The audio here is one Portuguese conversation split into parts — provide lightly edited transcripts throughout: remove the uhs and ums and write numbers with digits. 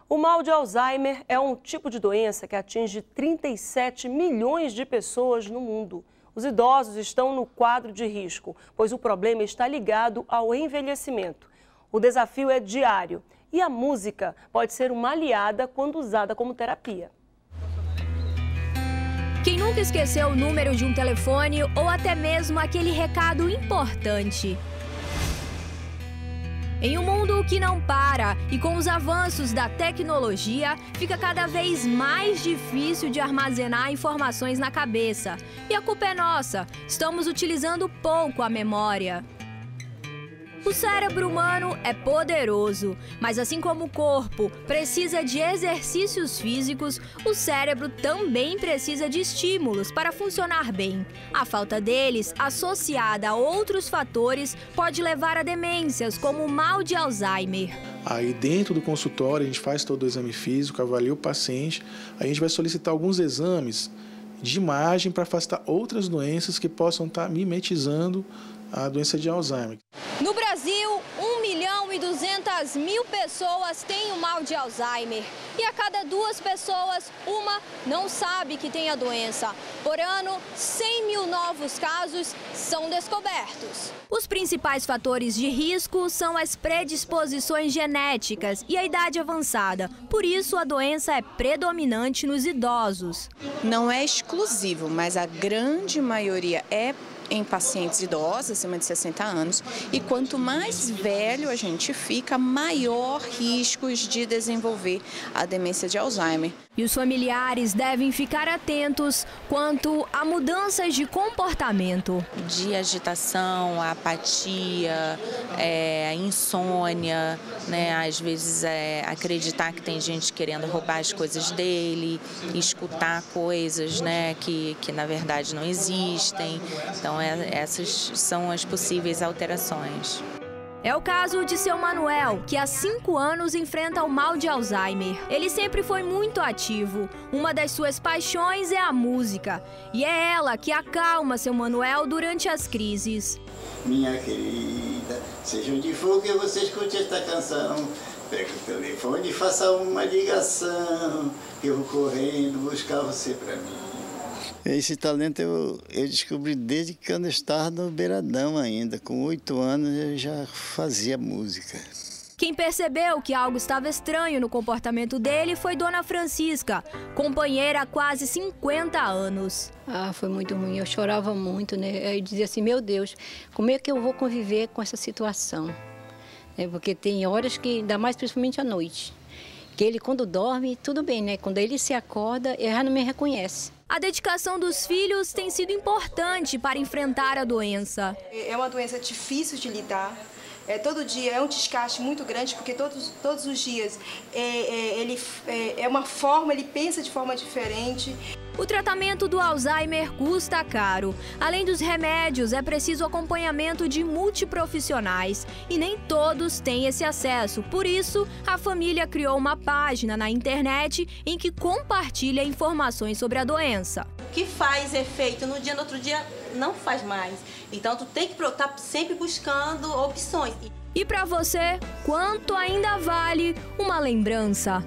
O mal de Alzheimer é um tipo de doença que atinge 37 milhões de pessoas no mundo. Os idosos estão no quadro de risco, pois o problema está ligado ao envelhecimento. O desafio é diário e a música pode ser uma aliada quando usada como terapia. Quem nunca esqueceu o número de um telefone ou até mesmo aquele recado importante? Em um mundo que não para e com os avanços da tecnologia, fica cada vez mais difícil de armazenar informações na cabeça. E a culpa é nossa, estamos utilizando pouco a memória. O cérebro humano é poderoso, mas assim como o corpo precisa de exercícios físicos, o cérebro também precisa de estímulos para funcionar bem. A falta deles, associada a outros fatores, pode levar a demências, como o mal de Alzheimer. Aí dentro do consultório a gente faz todo o exame físico, avalia o paciente, a gente vai solicitar alguns exames de imagem para afastar outras doenças que possam estar mimetizando a doença de Alzheimer. No Brasil, 1.200.000 pessoas têm o mal de Alzheimer. E a cada 2 pessoas, uma não sabe que tem a doença. Por ano, 100.000 novos casos são descobertos. Os principais fatores de risco são as predisposições genéticas e a idade avançada. Por isso, a doença é predominante nos idosos. Não é exclusivo, mas a grande maioria é em pacientes idosos, acima de 60 anos, e quanto mais velho a gente fica, maior riscos de desenvolver a demência de Alzheimer. E os familiares devem ficar atentos quanto a mudanças de comportamento. De agitação, a apatia, a insônia, né? Às vezes acreditar que tem gente querendo roubar as coisas dele, escutar coisas, né, que na verdade não existem. Então essas são as possíveis alterações. É o caso de seu Manuel, que há 5 anos enfrenta o mal de Alzheimer. Ele sempre foi muito ativo. Uma das suas paixões é a música. E é ela que acalma seu Manuel durante as crises. Minha querida, seja onde for que você escute esta canção, pega o telefone e faça uma ligação, que eu vou correndo buscar você pra mim. Esse talento eu descobri desde que eu estava no Beiradão ainda. Com 8 anos eu já fazia música. Quem percebeu que algo estava estranho no comportamento dele foi Dona Francisca, companheira há quase 50 anos. Foi muito ruim, eu chorava muito, né? Eu dizia assim, meu Deus, como é que eu vou conviver com essa situação? Porque tem horas que, ainda mais principalmente à noite, que ele quando dorme, tudo bem, né? Quando ele se acorda, ele já não me reconhece. A dedicação dos filhos tem sido importante para enfrentar a doença. É uma doença difícil de lidar. Todo dia é um desgaste muito grande, porque todos os dias ele pensa de forma diferente. O tratamento do Alzheimer custa caro. Além dos remédios, é preciso acompanhamento de multiprofissionais. E nem todos têm esse acesso. Por isso, a família criou uma página na internet em que compartilha informações sobre a doença. O que faz efeito no outro dia não faz mais. Então, tu tem que estar sempre buscando opções. E para você, quanto ainda vale uma lembrança?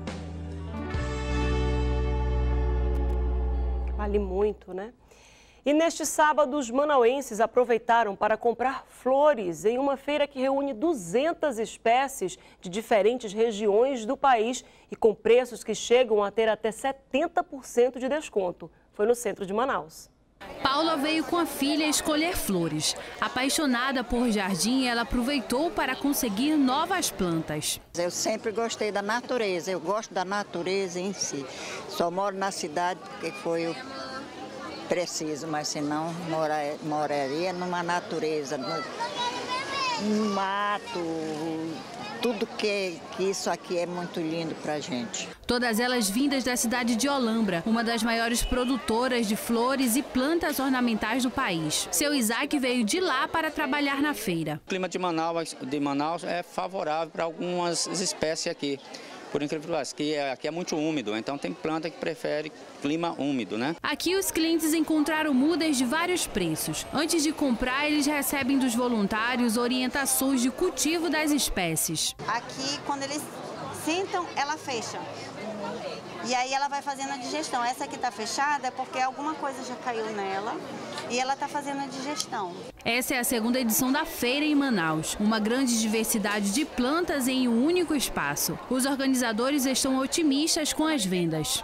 Vale muito, né? E neste sábado, os manauenses aproveitaram para comprar flores em uma feira que reúne 200 espécies de diferentes regiões do país e com preços que chegam a ter até 70% de desconto. Foi no centro de Manaus. Paula veio com a filha escolher flores. Apaixonada por jardim, ela aproveitou para conseguir novas plantas. Eu sempre gostei da natureza, eu gosto da natureza em si. Só moro na cidade porque foi o preciso, mas senão moraria numa natureza, no mato. Tudo que isso aqui é muito lindo pra gente. Todas elas vindas da cidade de Olambra, uma das maiores produtoras de flores e plantas ornamentais do país. Seu Isaac veio de lá para trabalhar na feira. O clima de Manaus é favorável para algumas espécies aqui. Por incrível que pareça, aqui é muito úmido, então tem planta que prefere clima úmido, né? Aqui os clientes encontraram mudas de vários preços. Antes de comprar, eles recebem dos voluntários orientações de cultivo das espécies. Aqui, quando eles sentam, ela fecha. E aí ela vai fazendo a digestão. Essa aqui está fechada é porque alguma coisa já caiu nela e ela está fazendo a digestão. Essa é a segunda edição da feira em Manaus. Uma grande diversidade de plantas em um único espaço. Os organizadores estão otimistas com as vendas.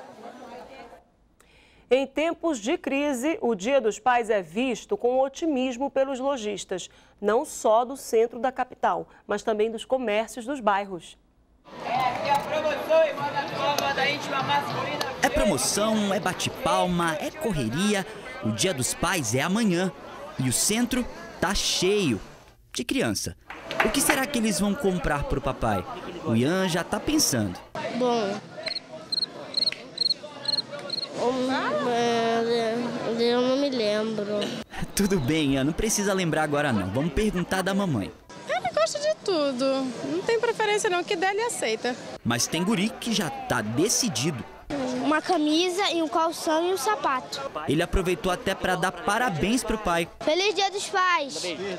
Em tempos de crise, o Dia dos Pais é visto com otimismo pelos lojistas, não só do centro da capital, mas também dos comércios dos bairros. É promoção, é bate-palma, é correria. O Dia dos Pais é amanhã e o centro tá cheio de criança. O que será que eles vão comprar pro papai? O Ian já tá pensando. Bom, eu não me lembro. Tudo bem, Ian, não precisa lembrar agora não. Vamos perguntar da mamãe. Ele gosta de tudo. Não tem preferência não, o que der ele aceita. Mas tem guri que já tá decidido. Uma camisa e um calção e um sapato. Ele aproveitou até para dar parabéns pro pai. Feliz Dia dos Pais!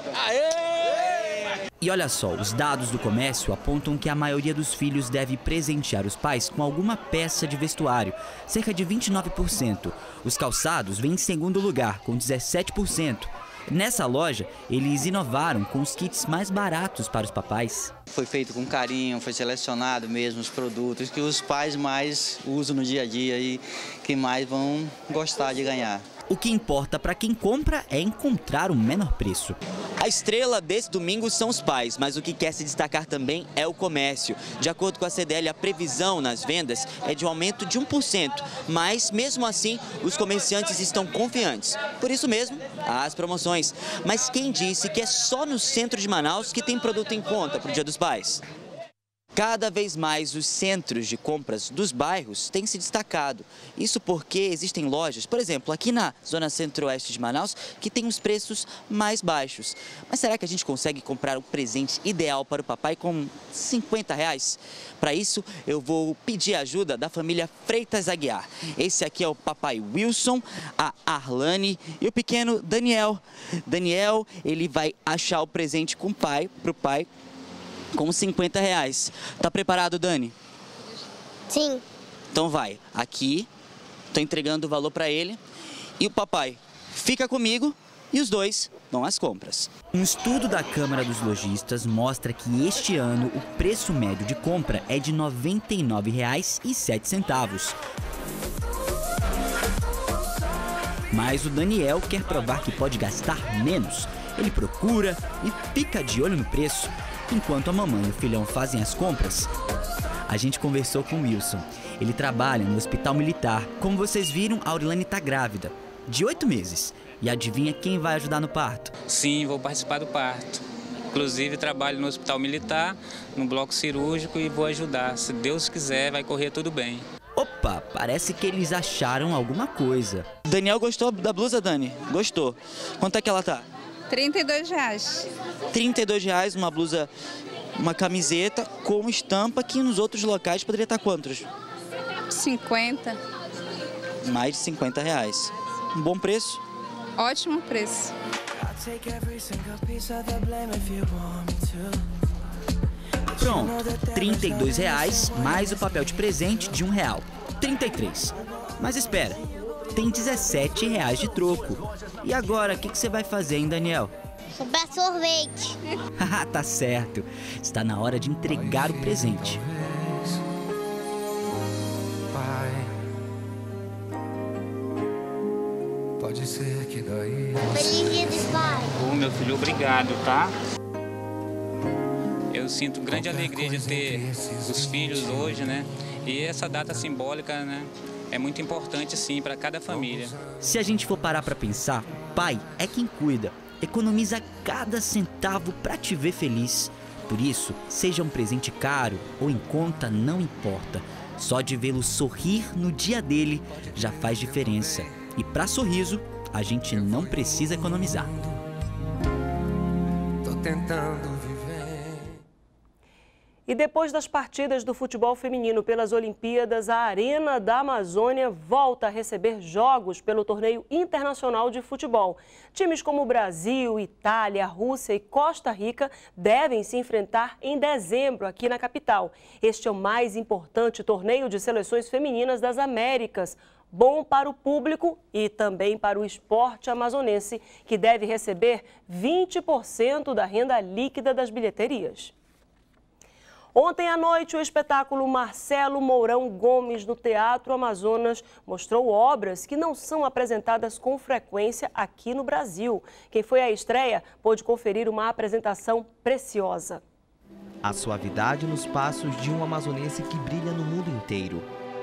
E olha só, os dados do comércio apontam que a maioria dos filhos deve presentear os pais com alguma peça de vestuário, cerca de 29%. Os calçados vêm em segundo lugar, com 17%. Nessa loja, eles inovaram com os kits mais baratos para os papais. Foi feito com carinho, foi selecionado mesmo os produtos que os pais mais usam no dia a dia e que mais vão gostar de ganhar. O que importa para quem compra é encontrar o menor preço. A estrela desse domingo são os pais, mas o que quer se destacar também é o comércio. De acordo com a CDL, a previsão nas vendas é de um aumento de 1%, mas mesmo assim os comerciantes estão confiantes. Por isso mesmo, as promoções. Mas quem disse que é só no centro de Manaus que tem produto em conta para o Dia dos Pais? Cada vez mais os centros de compras dos bairros têm se destacado. Isso porque existem lojas, por exemplo, aqui na zona centro-oeste de Manaus, que tem os preços mais baixos. Mas será que a gente consegue comprar o presente ideal para o papai com R$50? Para isso, eu vou pedir ajuda da família Freitas Aguiar. Esse aqui é o papai Wilson, a Arlane e o pequeno Daniel. Daniel, ele vai achar o presente com o pai, para o pai, com R$50. Tá preparado, Dani? Sim. Então vai. Aqui, tô entregando o valor para ele. E o papai fica comigo e os dois vão às compras. Um estudo da Câmara dos Lojistas mostra que este ano o preço médio de compra é de R$ 99,07. Mas o Daniel quer provar que pode gastar menos. Ele procura e fica de olho no preço. Enquanto a mamãe e o filhão fazem as compras, a gente conversou com o Wilson. Ele trabalha no hospital militar. Como vocês viram, a Aurelane está grávida, de 8 meses. E adivinha quem vai ajudar no parto? Sim, vou participar do parto. Inclusive, trabalho no hospital militar, no bloco cirúrgico e vou ajudar. Se Deus quiser, vai correr tudo bem. Opa, parece que eles acharam alguma coisa. Daniel gostou da blusa, Dani? Gostou. Quanto é que ela tá? R$32. R$32, uma blusa, uma camiseta com estampa que nos outros locais poderia estar quantos? 50. Mais de R$50. Um bom preço? Ótimo preço. Pronto, R$32 mais o papel de presente de R$1. 33. Mas espera, tem R$17 de troco. E agora, o que você vai fazer, hein, Daniel? Comprar sorvete. Tá certo. Está na hora de entregar o presente. Pai, pode ser que daí. Feliz Dia dos Pais. Meu filho, obrigado, tá? Eu sinto grande alegria de ter os filhos hoje, né? E essa data simbólica, né? É muito importante, sim, para cada família. Se a gente for parar para pensar, pai é quem cuida, economiza cada centavo para te ver feliz. Por isso, seja um presente caro ou em conta, não importa. Só de vê-lo sorrir no dia dele já faz diferença. E para sorriso, a gente não precisa economizar. Tô tentando viver. E depois das partidas do futebol feminino pelas Olimpíadas, a Arena da Amazônia volta a receber jogos pelo Torneio Internacional de Futebol. Times como Brasil, Itália, Rússia e Costa Rica devem se enfrentar em dezembro aqui na capital. Este é o mais importante torneio de seleções femininas das Américas. Bom para o público e também para o esporte amazonense, que deve receber 20% da renda líquida das bilheterias. Ontem à noite, o espetáculo Marcelo Mourão Gomes no Teatro Amazonas mostrou obras que não são apresentadas com frequência aqui no Brasil. Quem foi à estreia pôde conferir uma apresentação preciosa. A suavidade nos passos de um amazonense que brilha no mundo inteiro.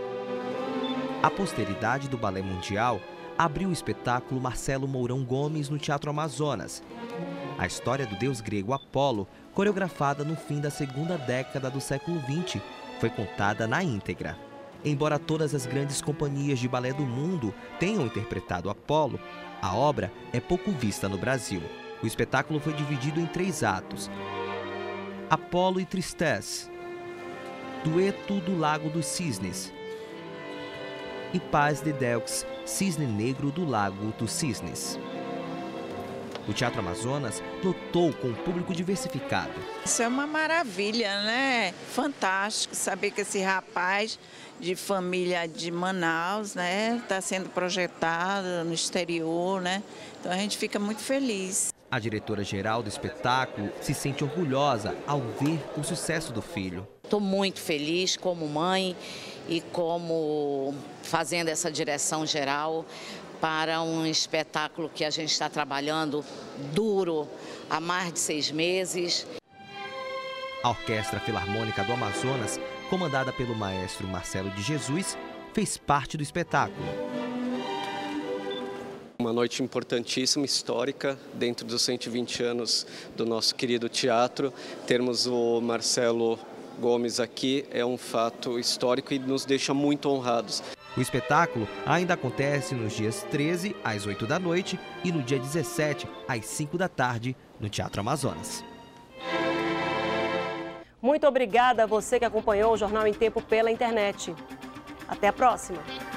A posteridade do balé mundial abriu o espetáculo Marcelo Mourão Gomes no Teatro Amazonas. A história do deus grego Apolo, coreografada no fim da segunda década do século XX, foi contada na íntegra. Embora todas as grandes companhias de balé do mundo tenham interpretado Apolo, a obra é pouco vista no Brasil. O espetáculo foi dividido em 3 atos. Apolo e Tristesse, Dueto do Lago dos Cisnes e Paz de Delx, Cisne Negro do Lago dos Cisnes. O Teatro Amazonas lotou com um público diversificado. Isso é uma maravilha, né? Fantástico saber que esse rapaz de família de Manaus, né, está sendo projetado no exterior, né? Então a gente fica muito feliz. A diretora-geral do espetáculo se sente orgulhosa ao ver o sucesso do filho. Estou muito feliz como mãe e como fazendo essa direção geral para um espetáculo que a gente está trabalhando duro há mais de 6 meses. A Orquestra Filarmônica do Amazonas, comandada pelo maestro Marcelo de Jesus, fez parte do espetáculo. Uma noite importantíssima, histórica, dentro dos 120 anos do nosso querido teatro. Termos o Marcelo Gomes aqui é um fato histórico e nos deixa muito honrados. O espetáculo ainda acontece nos dias 13 às 8 da noite e no dia 17 às 5 da tarde no Teatro Amazonas. Muito obrigada a você que acompanhou o Jornal em Tempo pela internet. Até a próxima!